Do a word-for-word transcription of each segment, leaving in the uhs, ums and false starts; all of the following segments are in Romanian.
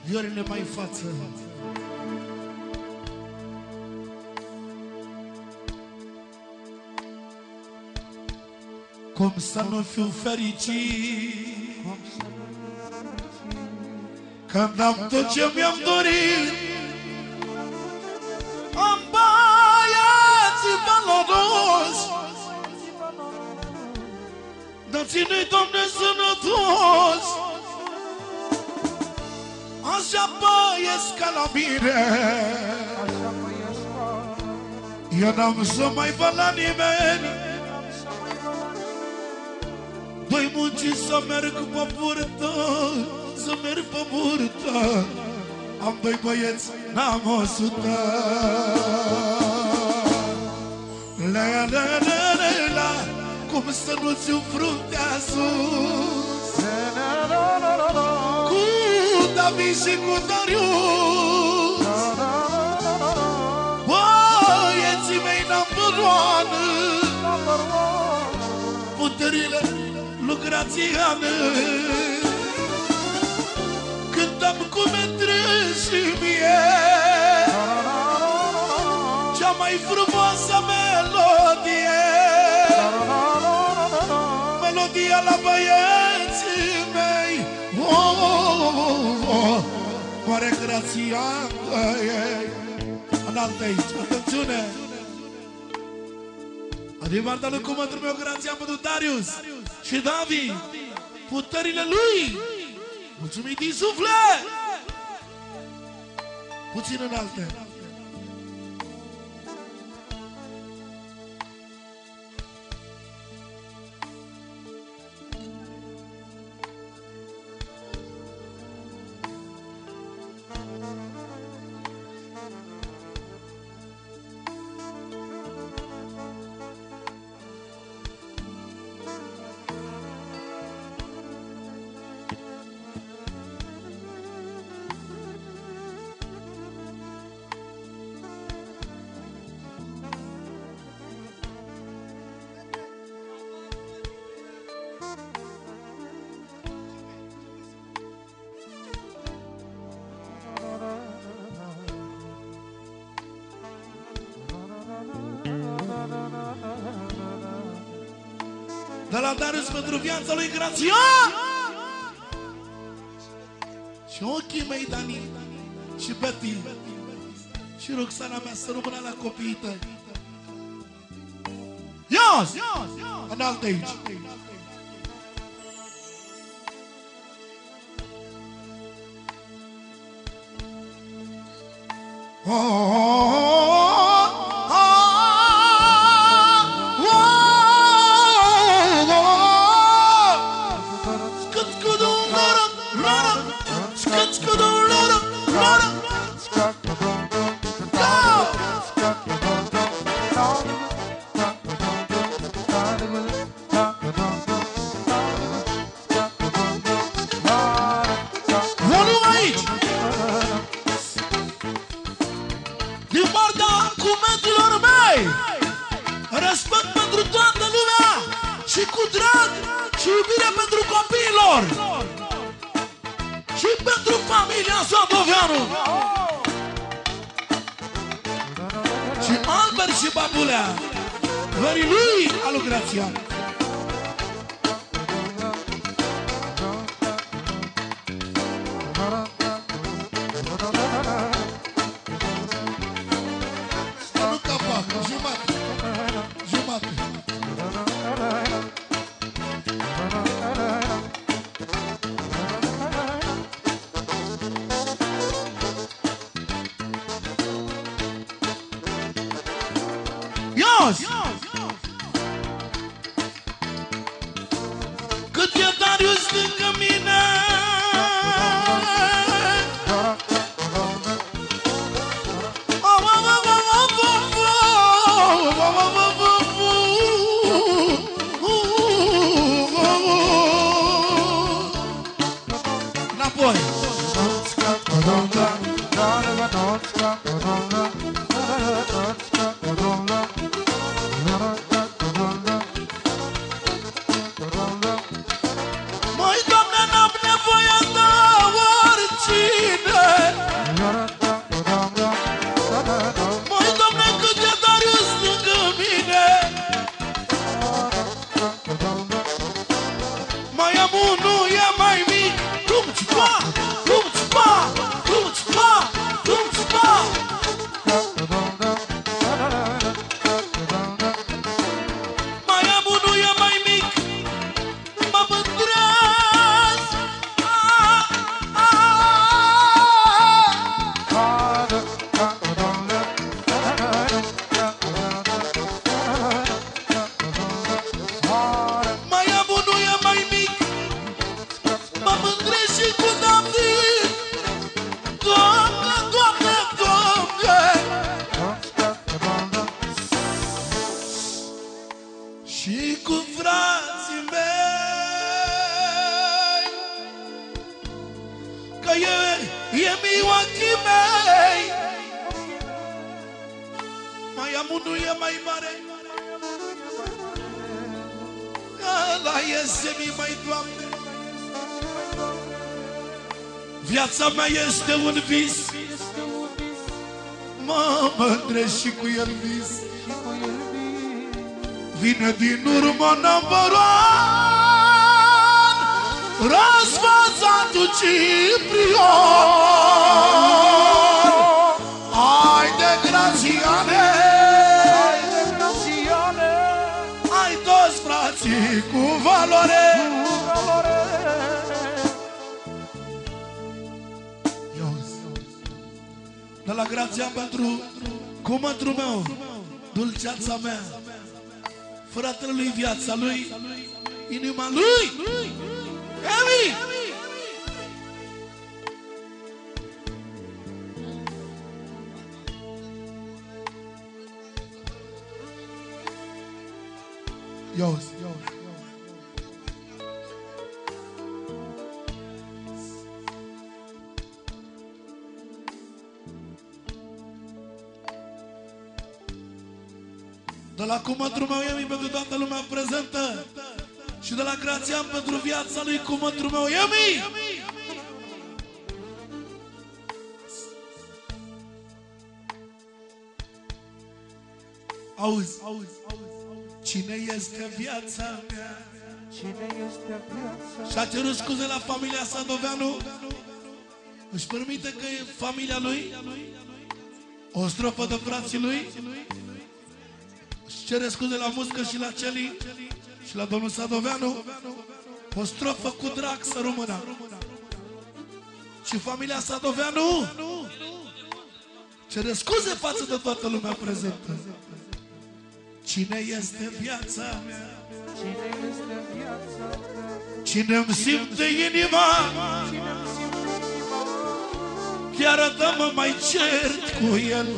Viorile mai față. Cum să nu fiu fericit când am tot ce mi-am dorit. Am băieții valoroși, dar ține-i, Doamne, sănătos. Așa băiesc ca la mine, eu n-am să mai văd la nimeni. Voi munci să merg pe burtă, să merg pe burtă. Am doi băieți, n-am o sută. La la la la la, cum să nu ți-u fruntea sus, cu David și cu Darius, băieții mei number one, puterile lucrațiană. Cântăm cu Mândră și mie cea mai frumoasă melodie, melodia la băieții mei. Oh, oh, oh, oh. Mare grațiană ei. Înaltă aici, atențiune. Adivarda lui cu mătrul meu, grația pentru Darius și David, puterile lui, mulțumim din suflet. Puțin înalte. De la Darius pentru viața lui Grațian și ochii mei, Dani și Betty și Roxana mea, să rămână la copiii tăi. Ios! Înalt aici. Oh, oh, oh. Respect pentru toată lumea și cu drag și iubire pentru copiilor și pentru familia Sadoveanu și Albert și Babulea, vării lui alu Grațian. Cât e Darius lângă mine, înapoi. Măi, Doamne, n-am nevoie de oricine, e mi ochii mei. Mai am unul e mai mare, ăla este mi mai, Doamne. Viața mea este un vis, mă mândresc și cu el vis. Vine din urmă number one, răsfățatul Ciprian. Hai de Grațiane, hai de Grațiane, hai toți frații cu valoare. De la Grațian pentru cumătru meu, dulceața mea, fratele lui, viața lui, inima lui, Emi! Ios, ios. De la cumătru meu Emi pentru toată lumea prezentă și de la Grațian pentru viața lui cumătru meu Emi. Auzi, auzi, cine este viața mea? Cine este viața? Și-a cerut scuze la familia Sadoveanu. Își permite că e familia lui? O strofă de frații lui? Își cere scuze la Muscă și la Celi și la domnul Sadoveanu. O strofă cu drag să rămână. Și familia Sadoveanu cere scuze față de toată lumea prezentă. Cine este viața mea? Cine este viața mea? Cine-mi simte inima? Chiar dă-mă mai cert cu el.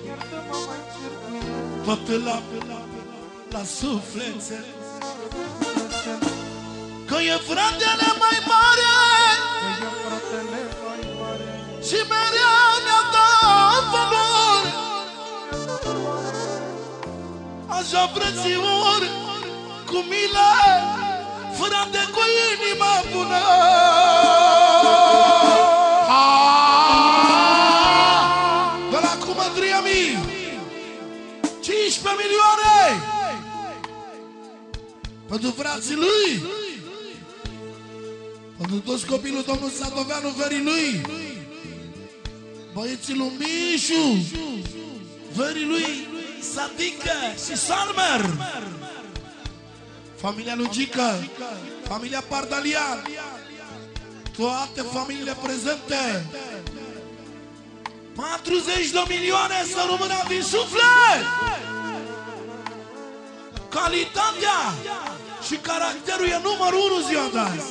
Făptă la, la suflete, că e fratele mai mare și mereu mi-a dat valori. Așa frățior, cu milă, frate cu inima bună. De la cumătria mii cincisprezece milioane pentru frații lui, pentru toți copiii lui domnul Sadoveanu, verii lui, băieții lui Mișu, verii lui Sadică și Salmer, familia lui Gică, familia Pardalian, toate familiile prezente. patruzeci de milioane să rămână din suflet. Calitatea și caracterul e numărul unu ziua de azi.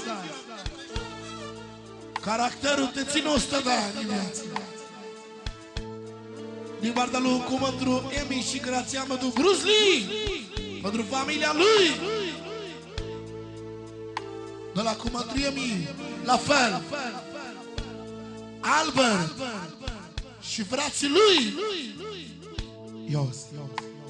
Caracterul te ține o sută de ani în viață. Din partea lui cumătru Emi și Grațian pentru Bruce Lee, pentru familia lui. De la cumătru Emi, la fel, Albert și frații lui. Ios, ios.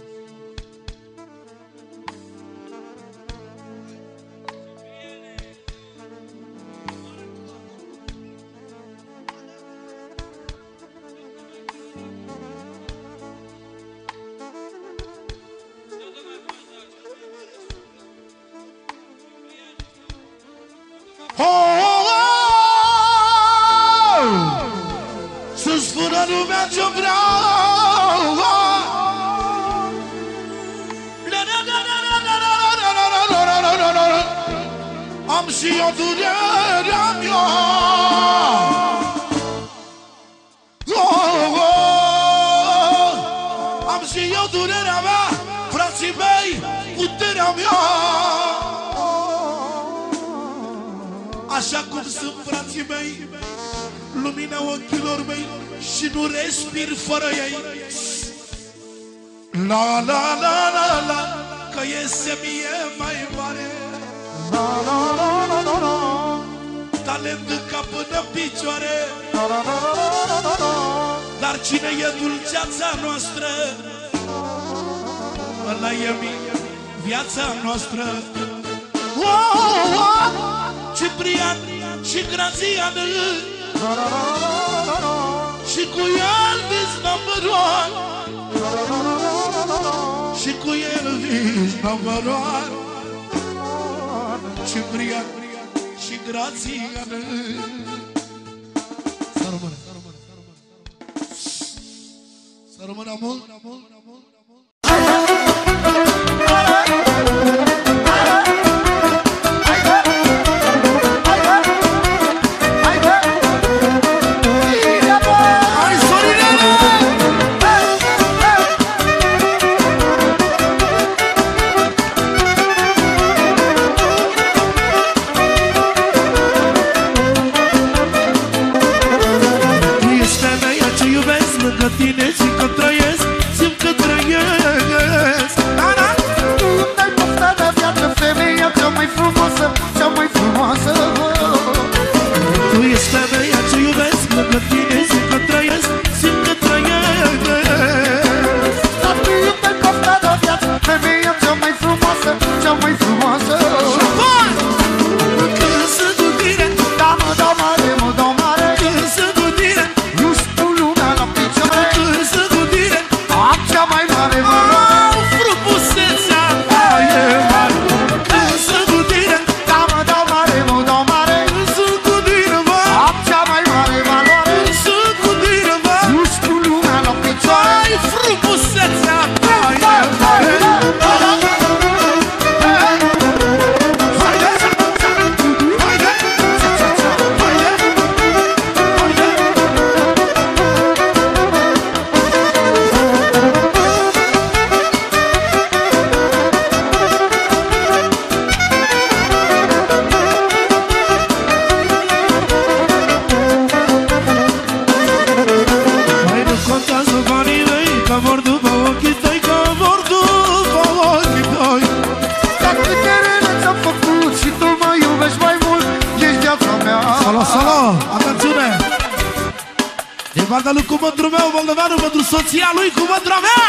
Să-ți spună lumea ce-o vreau. Am și eu durerea mea. Am și eu durerea mea, frații mei, puterea mea. Așa cum sunt frații mei, lumina ochilor mei, și nu respir fără ei. La la la la la, că iese mie mai mare. La la la la la la, talent de cap până picioare. La la la la Cine e dulceața noastră? Ăla e viața noastră. Oh, oh, oh. Ciprian și Grazian, și cu Elvis number one, și cu Elvis number one. Ciprian și Grazian. Să rămână, să rămână, să rămână, să rămână mult, mult, mult. Cu mândru meu, moldoveanu, pentru soția lui, cu mândra mea,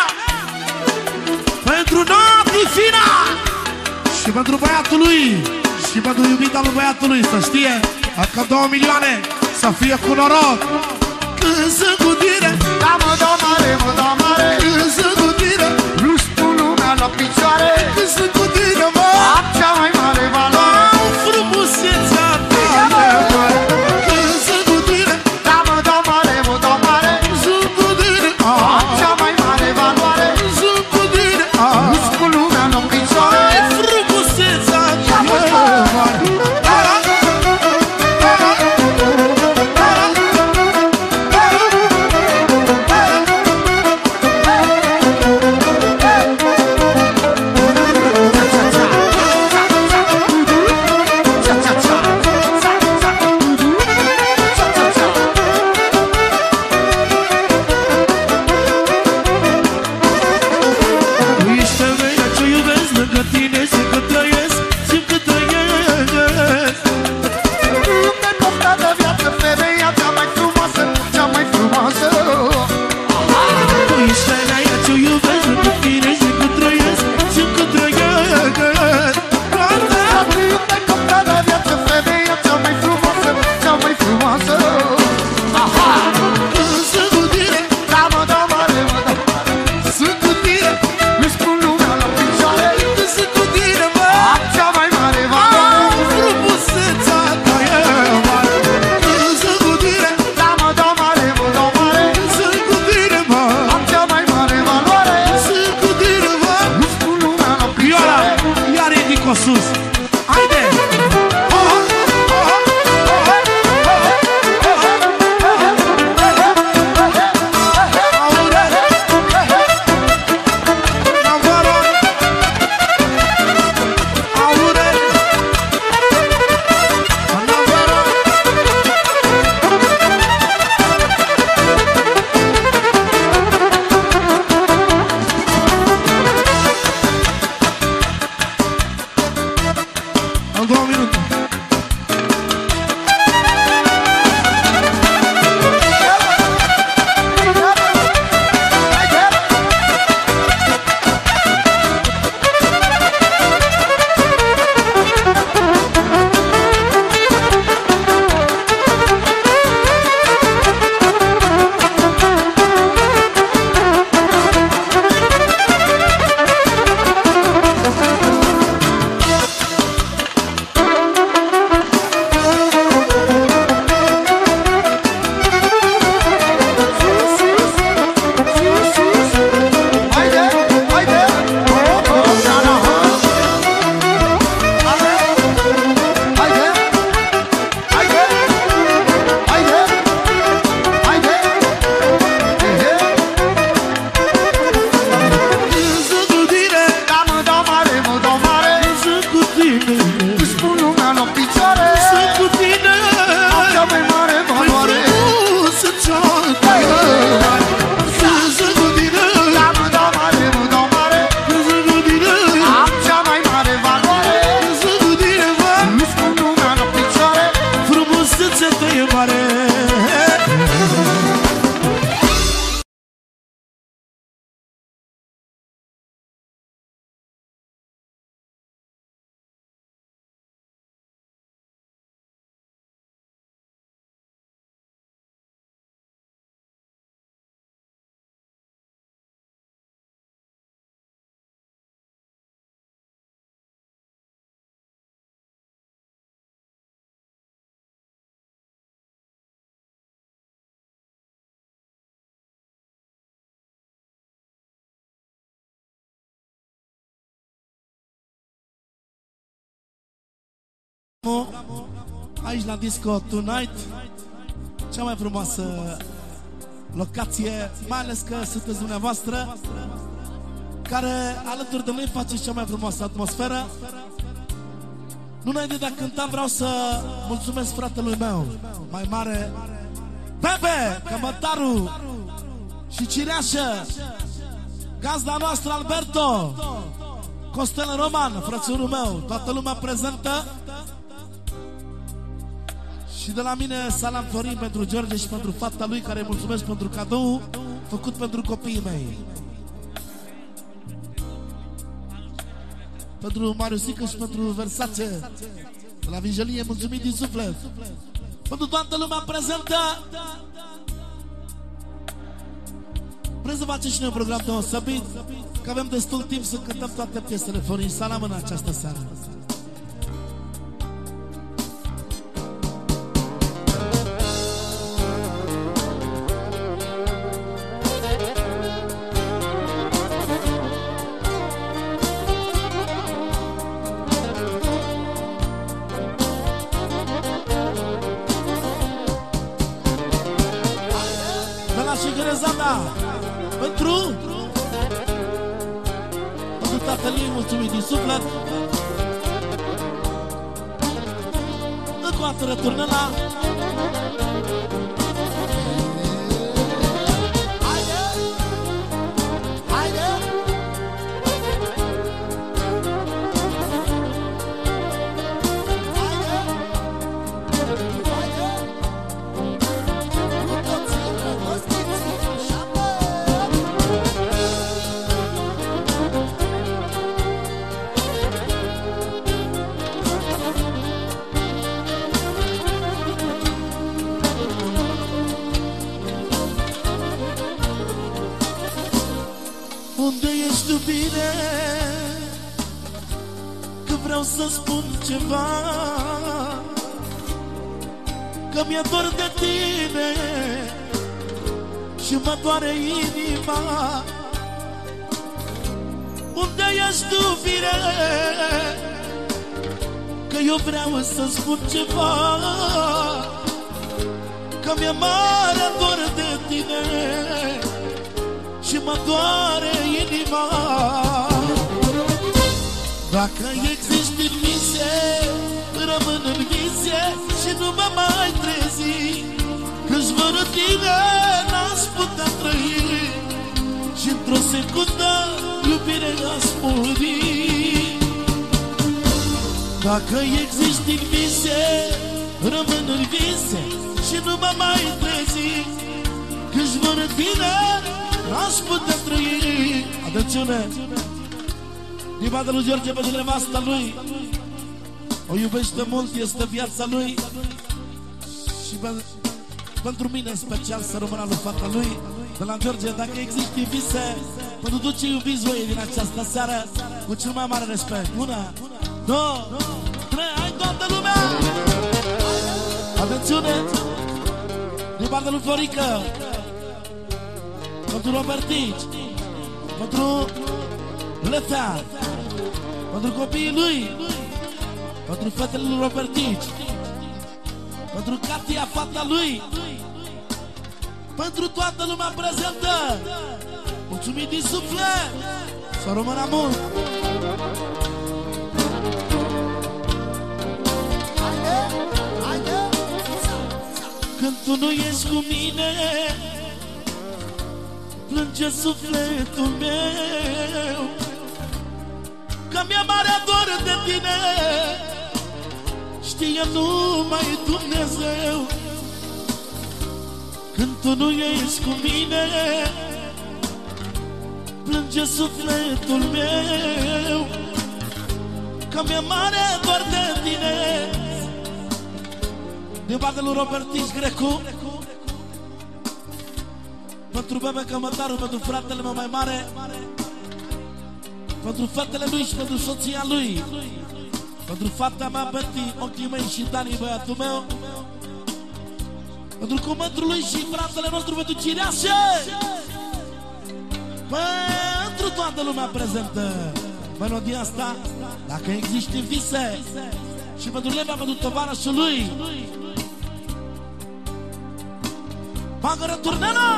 pentru Nati Fina și pentru băiatul lui și pentru iubita lui băiatului, să știe, încă două milioane, să fie cu noroc. Când sunt cu tine, da mă, da mare, mă, da mare, când sunt cu tine, nu știu lumea la picioare. Când sunt cu tine, mă, am cea mai mare valoare. Am frumusețea ta. Când sunt cu tine, da mă, da mare, mă, da mare, sunt cu tine, am cea mai mare valoare. Sunt cu tine, nu știu lumea la picioare. ai frumusețea ta. Cha cha cha. programul aici la Disco Tonight, cea mai frumoasă locație, mai ales că sunteți dumneavoastră care alături de noi faceți cea mai frumoasă atmosferă. Nu înainte de a cânta vreau să mulțumesc fratelui meu mai mare, Bebe, Cămătaru și Cireașă, gazda noastră Alberto, Costel Roman, frățiorul meu, toată lumea prezentă. Și de la mine salam Florin pentru George și pentru fata lui, care îi mulțumesc pentru cadou făcut pentru copiii mei. Pentru Mariusică și pentru Versace de la Vigelie, mulțumim din suflet. Pentru toată lumea prezentă. Vrem să facem și noi un program deosebit, că avem destul timp să cântăm toate piesele Florin. Salam în această seară. Pentru Pentru tatăl ei, mulțumim din suflet. Încă o dată returnă la unde ești tu bine, că vreau să spun ceva, că mi-e dor de tine și mă doare inima. Unde ești tu bine, că eu vreau să spun ceva, că mi-e mare dor de tine și mă doare inima. Dacă existi în vise, rămân în vise și nu mă mai trezi, că-și fără tine n-aș putea trăi și într-o secundă iubire aș muri. Dacă existi în vise, rămân în vise și nu mă mai trezi, că-și fără tine n-aș putea trăi. Atențiune! Din partea lui George pentru nevasta lui, o iubește mult, este viața lui. Și pe, pentru mine în special să rămână lui fata lui. De la George, dacă există vise, pentru tot ce iubiți voi din această seară, cu cel mai mare respect. Una, două, trei, hai toată lumea! Atențiune! Din partea lui Florică, pentru Robertici, pentru Lefea, pentru copiii lui, pentru fetele lui Robertici, pentru Katia, fata lui, pentru toată lumea prezentă. Mulțumim din suflet, să rămână mult. Când tu nu ești cu mine, plânge sufletul meu, că mi-e mare dor de tine, știe numai Dumnezeu. Când tu nu ești cu mine, plânge sufletul meu, că mi-e mare dor de tine. Din partea lui Robertici Grecu, pentru Bebe Cămătaru, pentru fratele meu mai mare, pentru fetele lui și pentru soția lui, pentru fata mea Betty, ochii mei și Dani, băiatul meu, pentru cumătrul lui și fratele nostru, pentru Cireașă, pentru toată lumea prezentă. Melodia asta, dacă există vise, Și pentru Levea, pentru tovarășul lui. Bagă răturnena!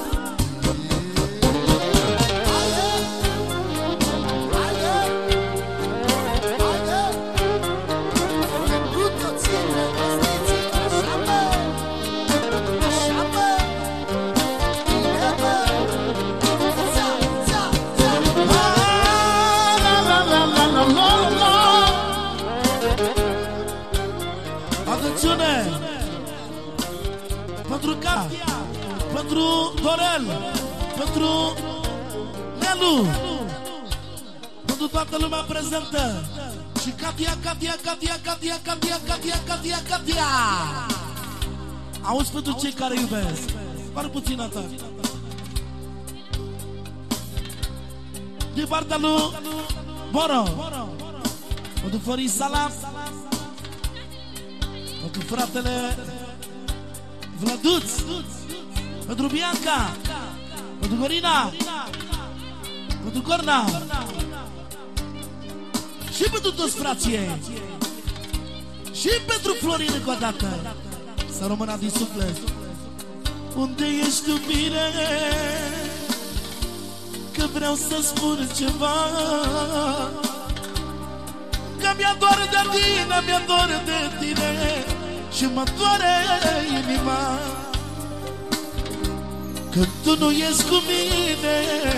Atențiune! Pentru Katia, pentru Dorel, pentru Nelu, pentru toată lumea prezentă. Și Katia, Katia, Katia, Katia, Katia, Katia, Katia, Katia. Auzi pentru cei care iubesc. Doar puțin atât. Din partea lui Boro, pentru Florin Salam, pentru fratele Vlăduț, pentru Bianca, pentru Corina, pentru Corna și pentru toți frații ei. Și pentru Florin încă o dată. Să rămână din suflet. Unde ești cu mine? Că vreau să spun ceva. Că mi-a doare de tine, mi-a doare de tine și mă doare inima. Că tu nu ești cu mine,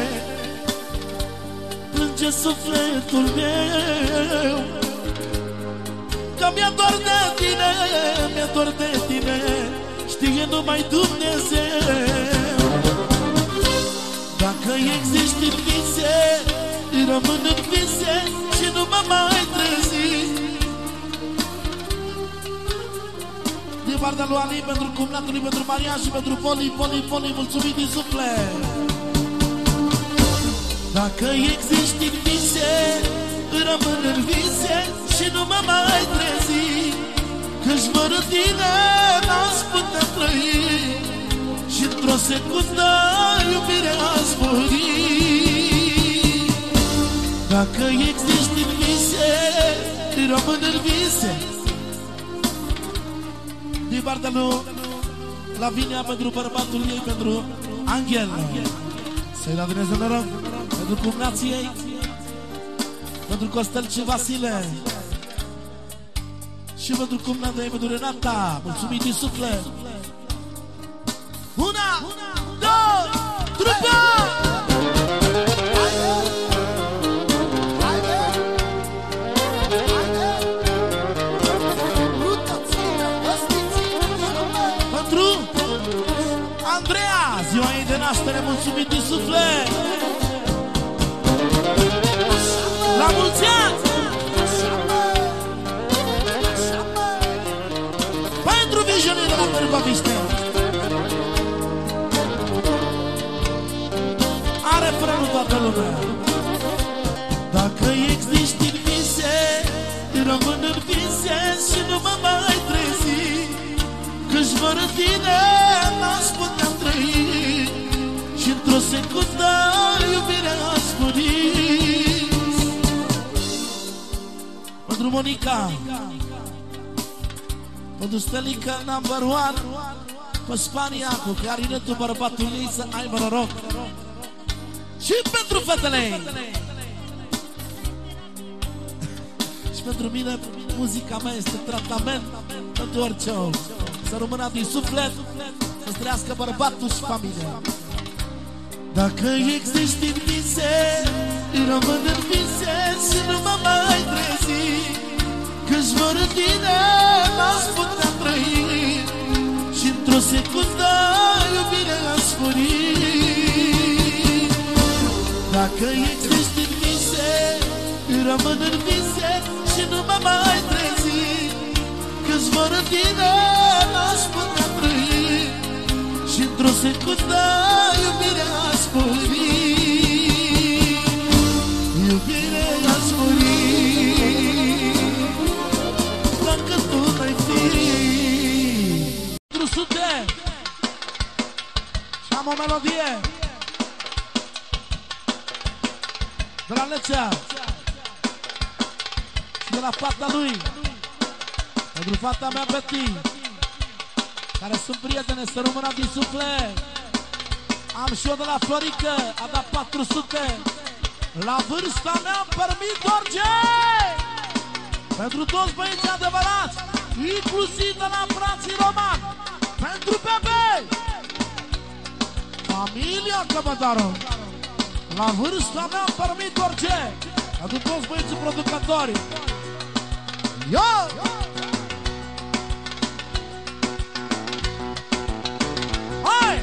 plânge sufletul meu. Că mi-a doar de tine, mi-a doar de tine, știe numai Dumnezeu. Dacă existi în vise, rămân în vise și nu mă mai trezi. Din partea lui Ali, pentru cumnatul lui, pentru Maria și pentru Poli, Poli, Poli, mulțumit din suflet. Dacă existi în vise, rămân în vise și nu mă mai trezi. Că-și fără tine n-aș putea trăi și într-o secundă iubirea aș muri. Dacă existi în vise, rămân în vise. Din partea lui Lavinia, pentru bărbatul ei, pentru Angel, să-i la Dumnezeu noroc, pentru cumnații ei, pentru Costel și Vasile și pentru cumnata ei, pentru Renata. Mulțumim din suflet. Una, două, trupă! Pentru Andreea, ziua ei de naștere, mulțumim din suflet. La mulți ani! Pentru viziunii de la Târgoviște. Are frânul toată lumea. Dacă existi în vise, rămân în vise și nu mă mai trezi. Că-și fără tine n-aș putea trăi și într-o secundă iubirea aș muri. Pentru Monica, pentru Stelica number one, pe Spania, cu clarinetul bărbatul ei să aibă noroc. Și pentru fetele ei. Și pentru mine muzica mea este tratament pentru orice om. Să rămână din suflet, să-ți trăiască bărbatul și familia. Dacă existi în vise, rămân în vise și nu mă mai trezi. Că-și fără tine n-aș putea trăi și într-o secundă iubirea aș muri. Dacă existi în vise, rămân în vise și nu mă mai trezi. Că-și fără tine n-aș putea trăi și într-o secundă iubirea aș muri. Iubirea aș muri dacă tu n-ai fi. patru sute și am o melodie de la Lecea și de la fata lui Pentru fata mea Betty, care sunt prietene, să rămână din suflet. Am și eu de la Florică, a dat patru sute. La vârsta mea am permit orice. Pentru toți băieții adevărați, inclusiv de la frații Roman. Pentru Pepe, familia Cămătaru. La vârsta mea am permit orice. Pentru toți băieții producători. Yo! Hai!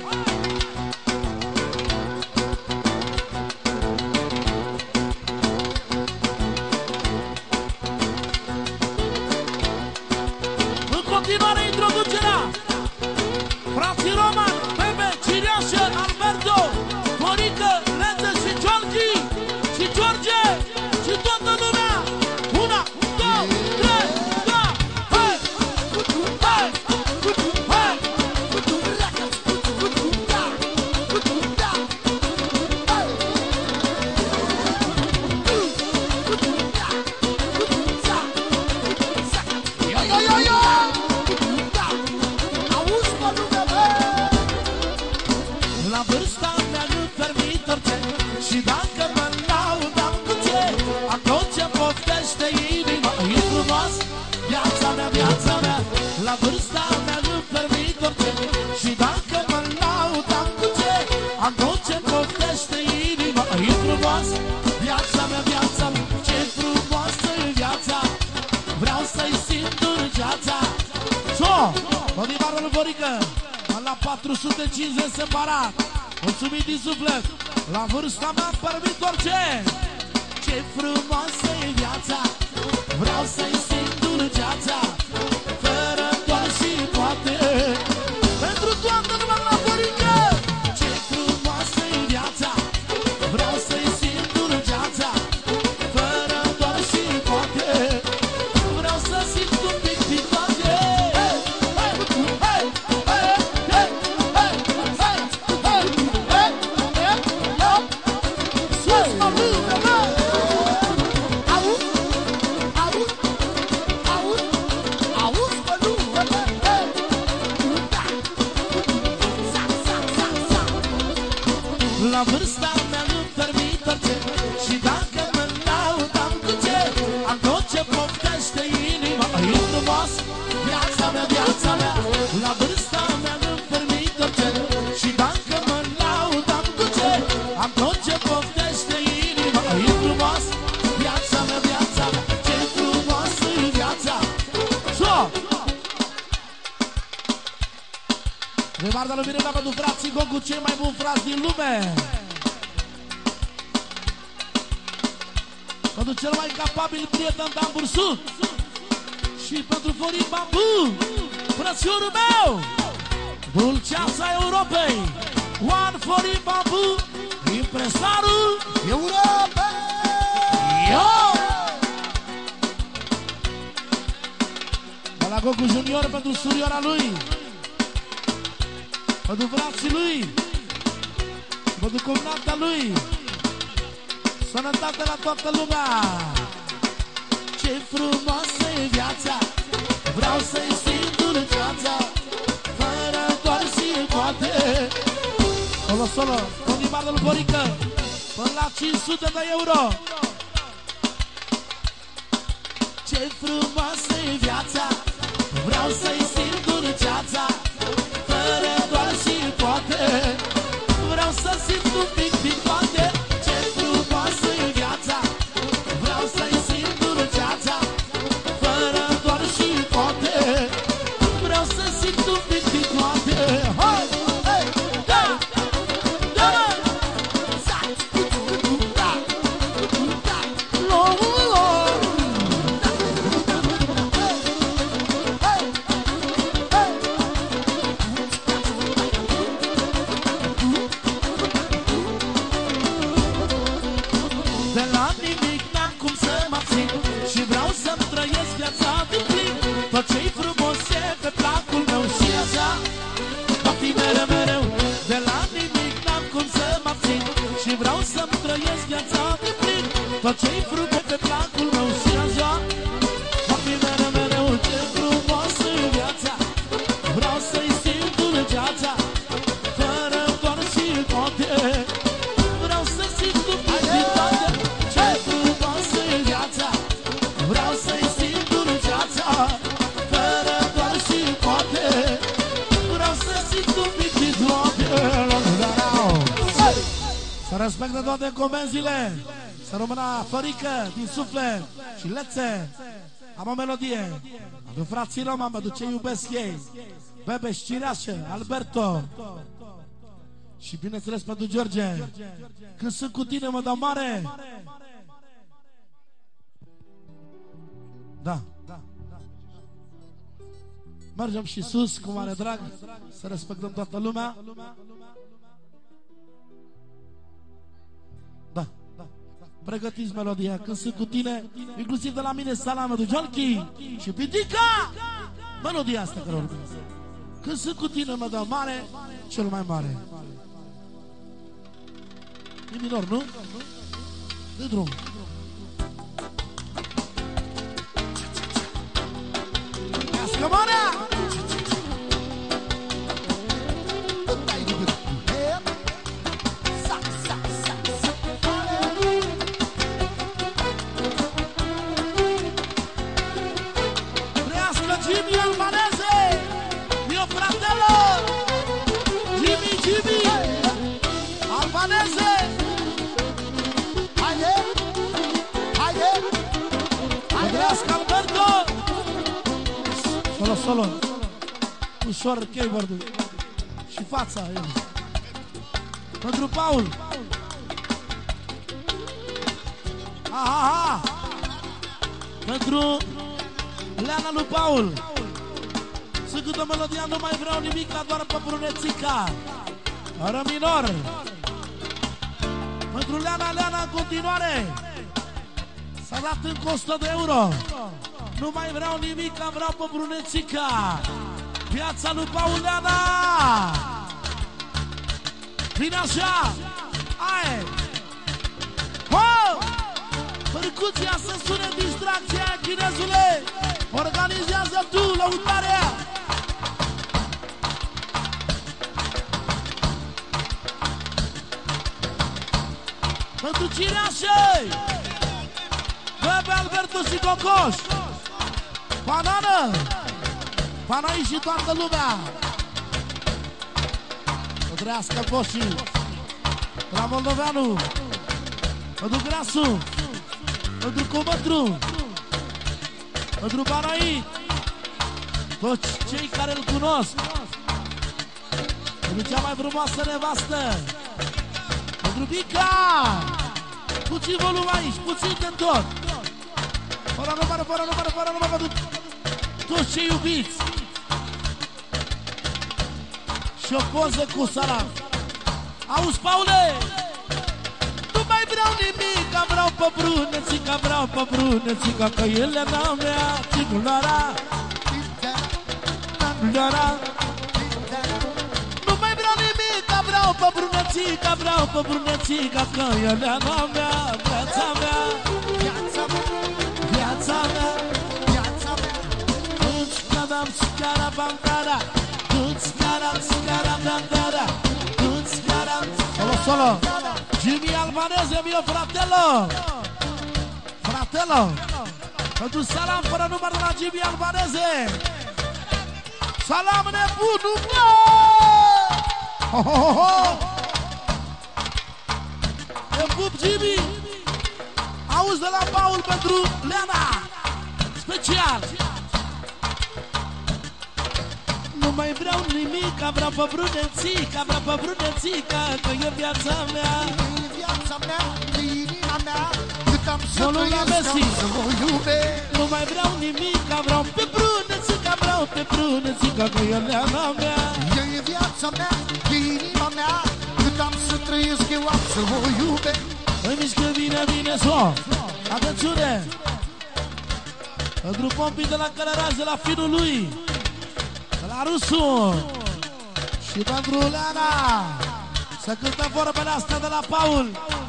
În continuare introducerea frații Roman, Pepe, Ciriașă, Alberto, Florică, Lență și Georgi și George și toată lumea. Una, două, trei, da, hai! Hai! Hai! Ia, ia, ia, ia! Auzi, mă, lumea, bă! La vârsta mea nu permit orice. Și dacă mă laud am cu ce, am tot ce poftește inima. E frumos viața mea, viața mea. La vârsta mea nu permit orice. Și dacă mă laud am cu ce, am tot ce poftește inima. E frumos viața mea, viața mea. Ce frumoasă e viața, vreau să-i simt urgeața. So, Odivarul Vorică, la patru sute cincizeci separat. Mulțumit din suflet. La vârsta mea am permit orice. Ce frumoasă e viața, vreau să-i simt urgeața. Fără doar și poate. Pentru toată lumea la Vorică. Ce frumoasă e viața, vreau să-i simt urgeața. Fără doar și poate. Vreau să simt un pic din toate. La vârsta mea nu permit orice. Și dacă mă laud am cu ce, am tot ce poftește inima. E frumos viața mea, viața mea. La vârsta mea nu permit orice. Și dacă mă laud am cu ce, am tot ce poftește inima. E frumos viața mea, viața mea. Ce frumoasă e viața. So! Remarda lui Mirela pentru frații Gogu, cei mai buni frați din lume. Pentru cel mai capabil prieten Dan Bursut. Și pentru Florin Bambu, frățiorul meu, dulceața Europei. One Florin Bambu, impresarul Europei. Yo! De la Gogu Junior pentru surioara lui, pentru frații lui, pentru cumnata lui. Sănătate la toată lumea. Ce frumoasă e viața, vreau să-i simt urgeața. Fără doar și poate. Solo, solo, Odivar de Vorică, până la cinci sute de euro. Ce frumoasă e viața, vreau să-i simt urgeața. Fără doar și poate. Vreau să simt un pic din toate. Ce frumoasă e viața, vreau să-i simt urgeața. Fără doar și poate. Vreau să simt un pic din toate. Hai! Hai! Da! Da! De la nimic n-am cum să mă abțin și vreau să-mi trăiesc viața din plin. Tot ce-i frumos e pe placul meu și așa va fi mereu, mereu. De la nimic n-am cum să mă abțin și vreau să-mi trăiesc viața din plin. Tot ce-i frumos pe placul meu și așa va fi mereu, mereu. Ce frumos respectă toate comenzile. Să rămână fărică din suflet și lețe. Am o melodie. Adu frații Roma, mă duce iubesc ei. Bebe și Cireașă, Alberto. Și bineînțeles pentru George. Când sunt cu tine mă dau mare. Da. Mergem și sus cu mare drag. Să respectăm toată lumea. Da. Pregătiți melodia. Când sunt cu tine, inclusiv de la mine Salamă de Jolchi și Pitica. Melodia asta care urmează. Când sunt cu tine mă dau mare, cel mai mare. E minor, nu? De drum. Cască marea! Trească Jimmy Albanese! Mio fratello! Jimmy, Jimmy! Albanese! Haide! Haide! Trească Alberto! Solo, solo. Ușor keyboard-ul. Și fața el. Pentru Paul. Aha, aha. Pentru Leana lui Paul. Să câtă melodia, nu mai vreau nimic, doar pe brunețica. Ră minor. Pentru Leana, Leana în continuare. S-a dat încă o sută de euro. Nu mai vreau nimic, vreau pe brunețica. Piața lui Paul Leana. Vine așa. Aie. Ho! Percuția să sune distracția, chinezule. Organizează tu lăutarea. Pentru Cireașei. Bebe Alberto și Cocoș. Banană. Panai și toată lumea. O trească Boșii. La Moldoveanu. Pentru Grasu. Pentru Comătru. Pentru Banai. Toți cei care îl cunosc. Pentru cea mai frumoasă nevastă. Pentru Bica. Puțin volum aici, puțin de tot. Fără numără, fără numără, fără numără. Pentru toți cei iubiți. Și o poză cu Salam. Auzi, Paule? Nu mai vreau nimic, vreau pe brunețica, vreau pe brunețica, că ele n-a mea, ținulora, ținulora. Nu mai vreau nimic, vreau pe brunețica, vreau pe brunețica, că ele n-a mea, viața mea, viața mea, viața mea, viața mea. Nu-ți cadam, ți-cara, bandara. Solo, solo. Jimmy Albanese, mio fratello. Fratello. Pentru Salam fără număr de la Jimmy Albanese. Salam nebunul, bă! Ho, ho, ho, ho. Te pup, Jimmy. Auzi de la Paul pentru Leana. Special. Nu mai vreau nimic, vreau pe brunețica, vreau pe brunețica, că e viața mea. E viața mea, e inima mea, cât am să Solul trăiesc, am să o iubesc. Nu mai vreau nimic, vreau pe brunețica, vreau pe brunețica, că e leana mea. E viața mea, e inima mea, cât am să trăiesc, eu am să o iubesc. Îmi mișcă bine, bine, so. Atențiune! Pentru pompii de la Călăraș, de la finul lui, de la Rusu. Și pentru Leana. Să cântăm vorbele astea de la Paul.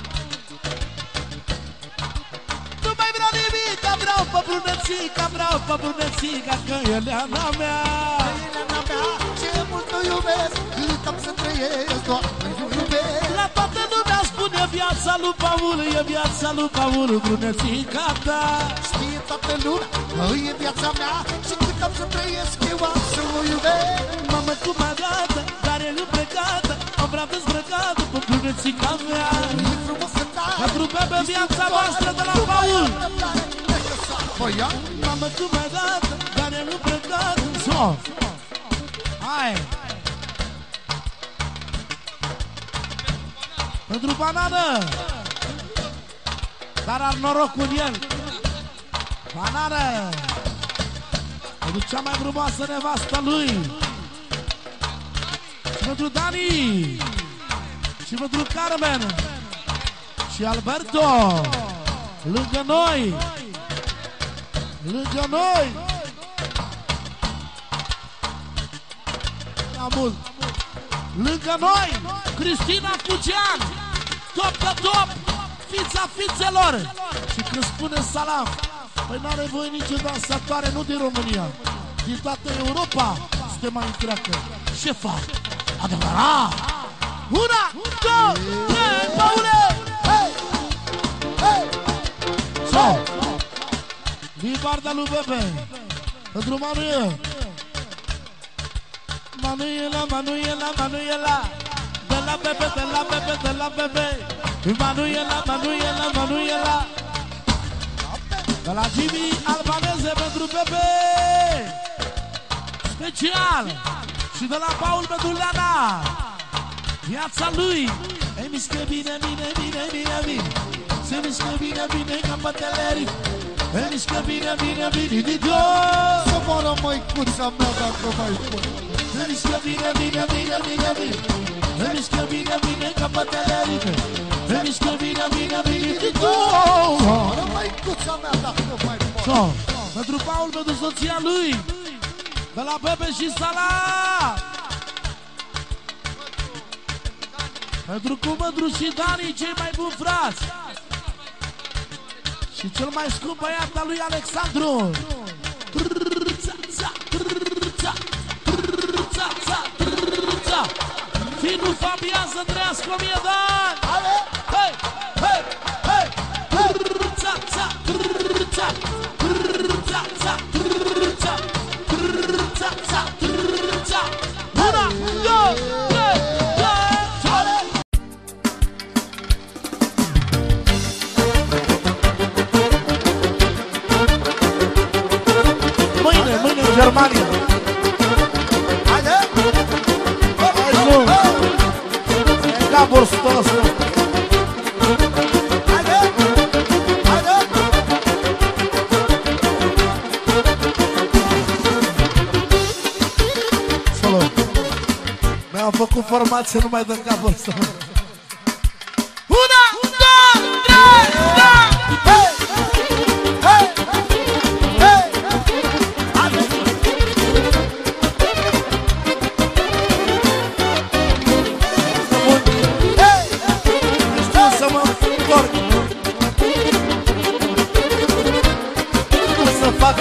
Nu mai vreau nimic, vreau pe brunețica, vreau pe brunețica, că e Leana mea. E Leana mea, ce mult o iubesc, cât am să trăiesc, doar o iubesc. La toată lumea spune viața lui Paul, e viața lui Paul, brunețica ta. Știe toată lumea că e viața mea și cât am să trăiesc, eu am să o iubesc. Mamă cum arată, dar e împlecată, o prea dezbrăcat după brunețica mea. Pentru bebe viața voastră de la Paul. Mamă, tu mi-ai dat, dar eu nu plecat. So, hai. Pentru banană, dar ar noroc cu el. Banană, pentru cea mai frumoasă nevastă lui. Și pentru Dani. Și pentru Carmen. Și Alberto. Lângă noi. Lângă noi. Mult. Lângă noi Cristina Cucean. Top de top. Fița fițelor. Și când spune salam, păi n-are voie nicio dansatoare, nu din România, din toată Europa să te mai întreacă. Șefa adevărat. Una, două, trei, Paule! Hei! Hei! So! Din partea lui Bebe, pentru Manuel. Manuela, Manuela, Manuela, de la Bebe, de la Bebe, de la Bebe. Manuela, Manuela, Manuela, de la Jimmy Albanese pentru Bebe. Special! Și de la Paul pentru Leana. Viața lui e mișcă bine, bine, bine, bine, bine. Se mișcă bine, bine ca bătăleri. E mișcă bine, bine, bine, bine. Să moră măicuța mea dacă mai pot. Se mișcă bine, bine, bine, bine, bine. Se mișcă bine, bine ca bătăleri. Se mișcă bine, bine, bine, bine. Să moră măicuța mea dacă mai pot. Pentru Paul, pentru soția lui, de la Bebe și Salah. Pentru Cumădru și Dani, cei mai buni frați. Și cel mai scump băiat al lui Alexandru. Finul Fabian să trăiască o mie de ani. Hei, hei, hei. Una, două, trei. Mâine, mâine în Germania. Haide! Hai, nu! E ca borstul ăsta. Haide! Haide! Solo. Mi-am făcut formație, nu mai dăm capul ăsta. Una, două, trei, da! Hei! Hei! Hei! Haide! Hei! Știu să mă întorc. Nu să fac.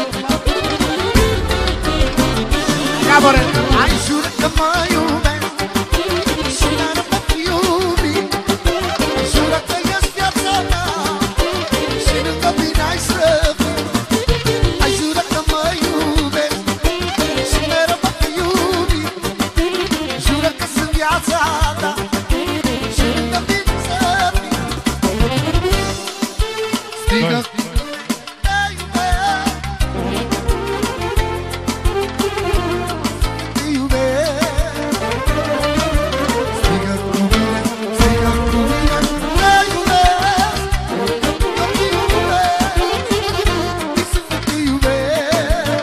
Cabore! Ai jur că mă iubesc și n-ar mă fi iubit. Jură că ești viața mea și lângă mine ai să fii. Ai jură că mă iubesc și mereu mă fi iubit. Jură că sunt viața ta și lângă mine să fii. Strigă te iubesc, te iubesc. Strigă cu mine, strigă cu mine, te iubesc, că te iubesc, din suflet te iubesc.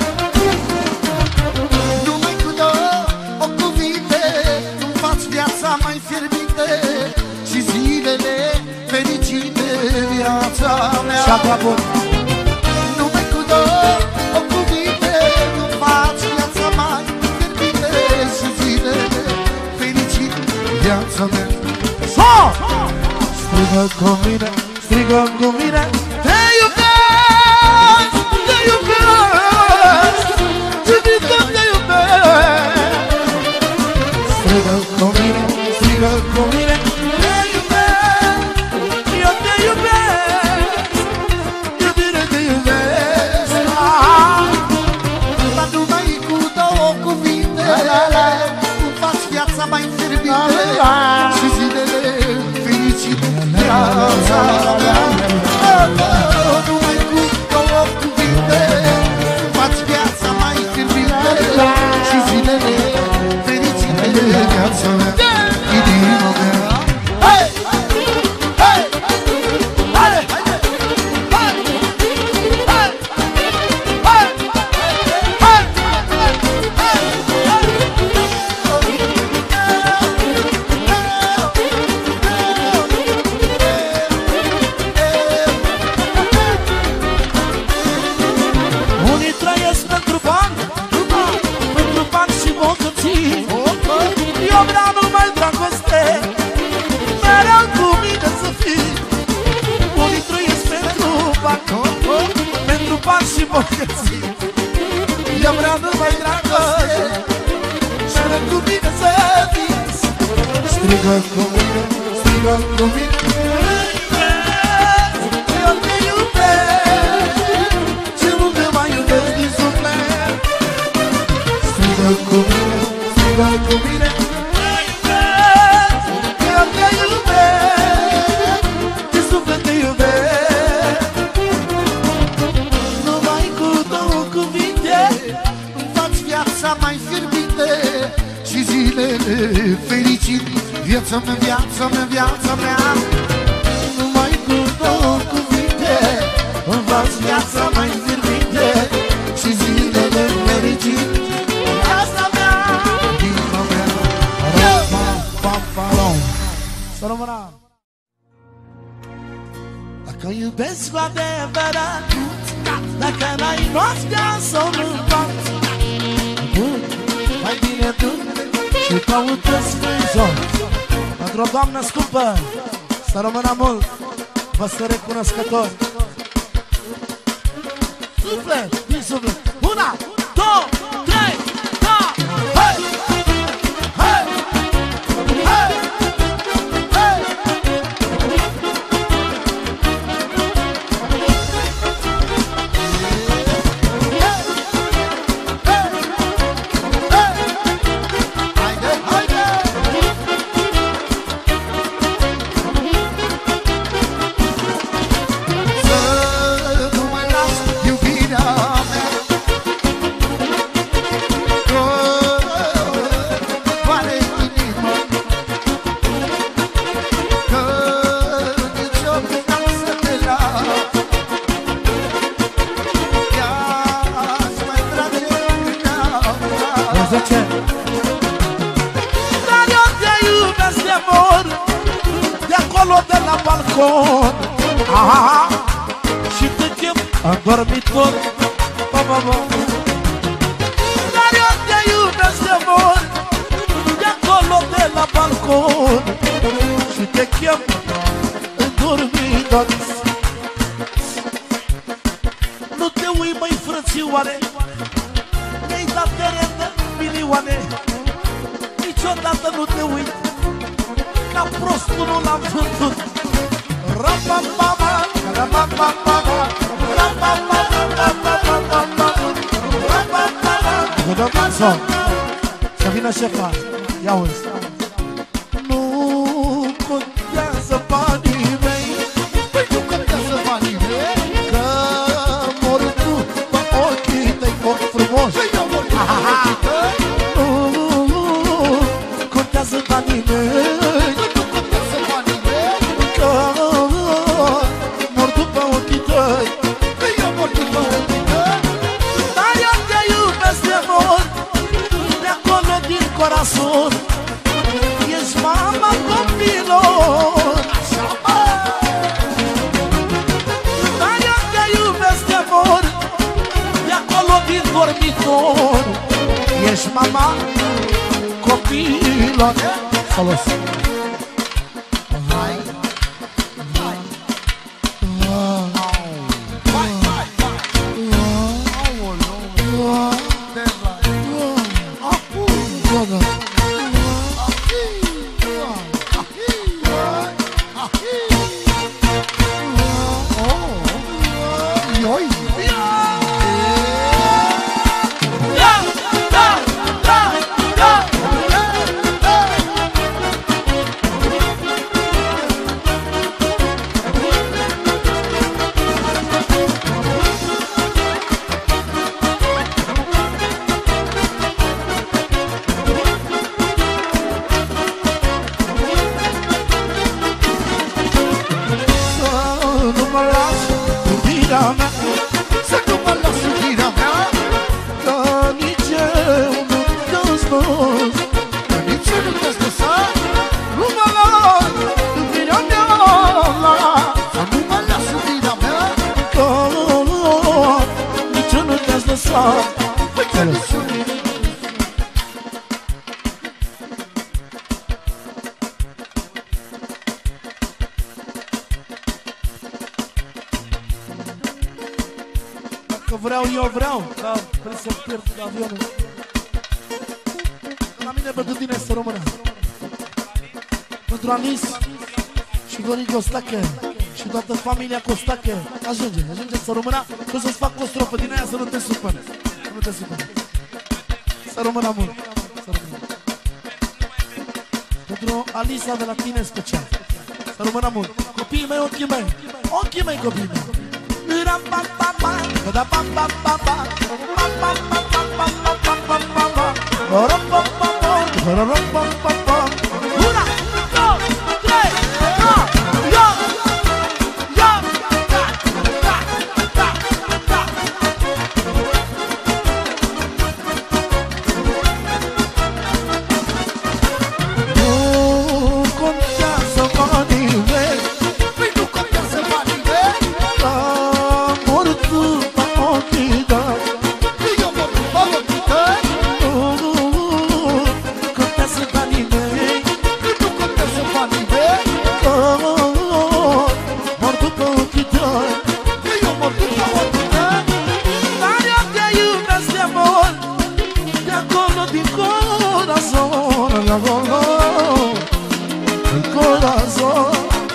Numai cu două cuvinte îmi faci viața mai fierbinte și zilele fericite, viața mea. Și acum. Numai cu două cuvinte îmi faci viața mai fierbinte și zilele fericite, viața mea. So! Strigă cu mine, strigă cu mine. Te iubesc, te iubesc, iubito te iubesc. Strigă cu mine, strigă cu mine. Te iubesc, eu te iubesc, iubire te iubesc. Ah! Dar numai cu două cuvinte îmi faci viața mai fierbinte Strigă cu mine, strigă cu mine. Eu te iubesc și nu te mai iubesc din suflet. Strigă cu mine, strigă cu mine. Eu te iubesc, din suflet te iubesc. Numai cu două cuvinte îmi faci viața mai fierbinte și zilele fericite. Viața mea, viața mea, viața mea. Numai cu două cuvinte îmi faci viața mai fierbinte și zilele fericite. Viața mea, inima mea. Rom-pam-pam-pam. Să rămână. Dacă iubesc cu adevărat, dacă n-ai noaptea să-mi bat, mai bine tu și caută-ți Dumnezeu. Pentru o doamnă scumpă, să rămână mult, vă sunt recunoscători. Suflet, din suflet. Una, două, trei, da! Hai! Hai! Hai! Hai! Haide, haide! Să nu mai las iubirea mea, că doare inima, că nicio n-am să te las. Ia-ți mai trage gândea. zece. Dar eu te iubesc de mor, de acolo de la balcon. Aha. Și te chem în dormitor. Ba, ba, ba. Dar eu te iubesc de mor, de acolo de la balcon. Și te chem în dormitor. Nu te ui, măi, frățioare, mi-ai dat teren de milioane. Niciodată nu te uit, ca prostul nu l-am vândut. Ra-pa-pa-pa, ra-pa-pa-pa-pa, ra-pa-pa-pa-pa-pa-pa-pa, ra-pa-pa-pa-pa. Vă dăm un son. Să vină șefa. Ia uzi. Nu contează banii mei. Păi nu contează banii mei, că mor tu pe ochii tăi, ochi frumoși. Păi eu mor tu pe ochii tăi. Nu contează banii mei, nu contează banii mei, că mor tu pe ochii tăi. Păi eu mor tu pe ochii tăi. Dar eu te iubesc de mult, de acolo din corazon. Ești mama copilor. Dar eu te iubesc de mor, de acolo din dormitor. Ești mama copilor. Salut. Hai, hai, hai, hai, Că vreau, eu vreau, dar trebuie să pierd avionul. La mine pentru tine să rămână. Pentru Anis și Dorin Costache și toată familia Costache. Ajunge, ajunge să rămână, că să-ți fac o strofă din aia să nu te supăre. Să nu te supăre. Să rămână mult. Să rămână. Pentru Alisa de la tine special. Să rămână mult. Copiii mei, ochii mei. Ochii mei, copiii mei. Una, două, trei, patru, ia, ia, da, da, da, da. Nu contează banii mei, Păi nu contează banii mei, am murit după ochii tăi. eu mă după ochii tăi. Nu contează banii mei, Nu contează banii mei, mor după ochii tăi. eu mă după ochii tăi. Dar eu te iubesc de mult, de acolo din corazon, de acolo din corazon.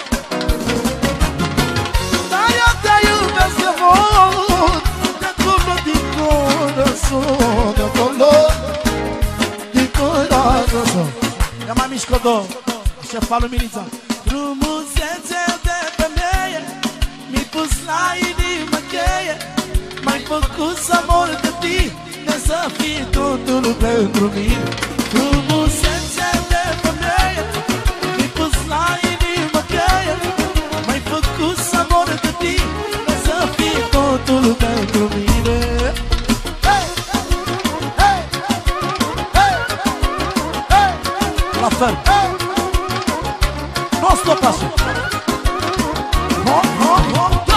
Dar eu te iubesc de mult, de acolo din corazon, de acolo din corazon. Ia mai mișcă două, șefa Luminița. Frumusețe de femeie, mi-ai pus la inimă cheie, m-ai făcut să mor de tine, să fii totul pentru mine. Frumusețe de femeie, mi-ai pus la inimă cheie, m-ai făcut să mor de tine, să fii totul pentru mine. Hei, hei, hei, hei, La fel, hei. nu stop așa. Ho, ho, ho, ho.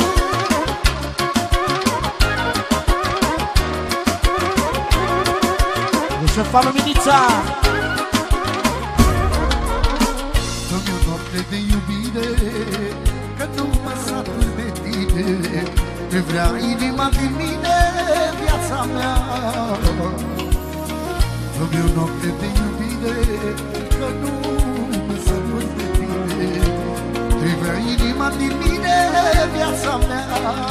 Șefa Luminița. Dă-mi o noapte de iubire, că nu mă satur de tine. Te vrea inima din mine, viața mea. Dă-mi o noapte de iubire, că nu mă satur de tine. Te vrea inima din mine, viața mea.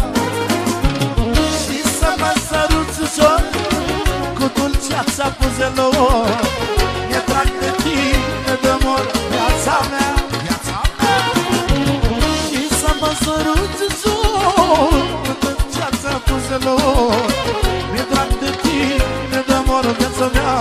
Și să mă săruți ușor cu dulceața buzelor. Mi-e drag de tine, de mor, viața mea. Viața mea. Și să mă săruți ușor cu dulceața buzelor. Mi-e drag de tine, de mor, viața mea.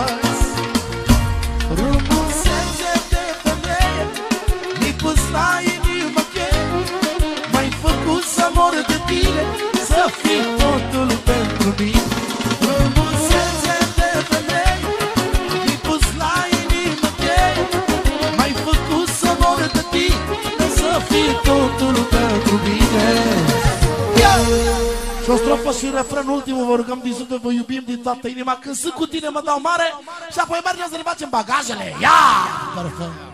Frumusețe de femeie, mi-ai pus la inimă cheie, m-ai făcut să mor de tine, să fii totul pentru mine. Frumusețe de femeie, mi-ai pus la inimă cheie, m-ai făcut să mor de tine, să fii totul pentru mine. Și o strofă și refren ultimul, vă rugăm din suflet, vă iubim din toată inima. Când sunt cu tine mă dau mare și apoi mergem să ne facem bagajele. Ia! Perfect.